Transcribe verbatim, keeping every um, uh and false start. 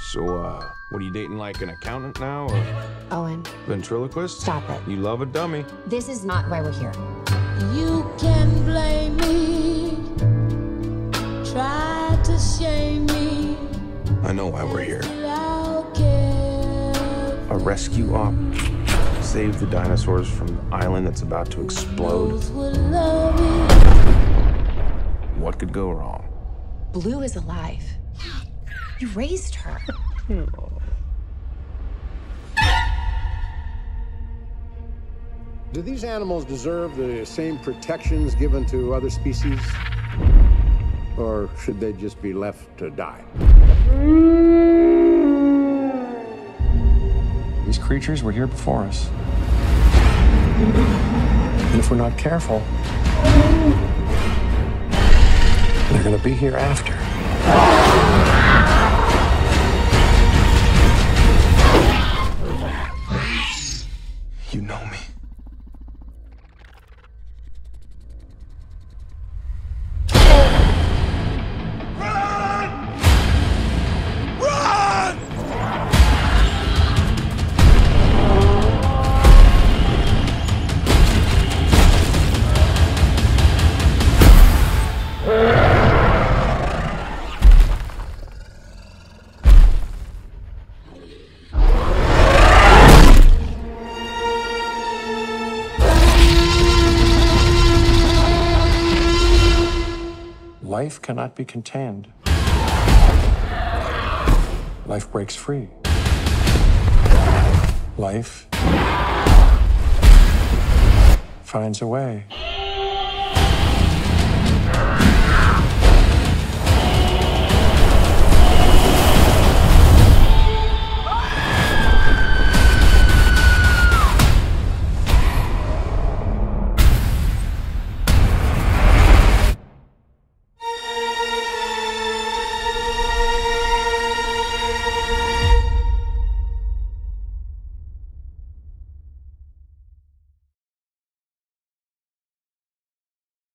So, uh, what are you dating, like an accountant now, or Owen, ventriloquist? stop it. You love a dummy. This is not why we're here. You can blame me, try to shame me. I know why we're here. I'll care. A rescue op. Save the dinosaurs from the island that's about to explode. Those will love you. What could go wrong? Blue is alive. You raised her. Do these animals deserve the same protections given to other species? Or should they just be left to die? These creatures were here before us. And if we're not careful, they're gonna be here after. You know me. Life cannot be contained. Life breaks free. Life finds a way.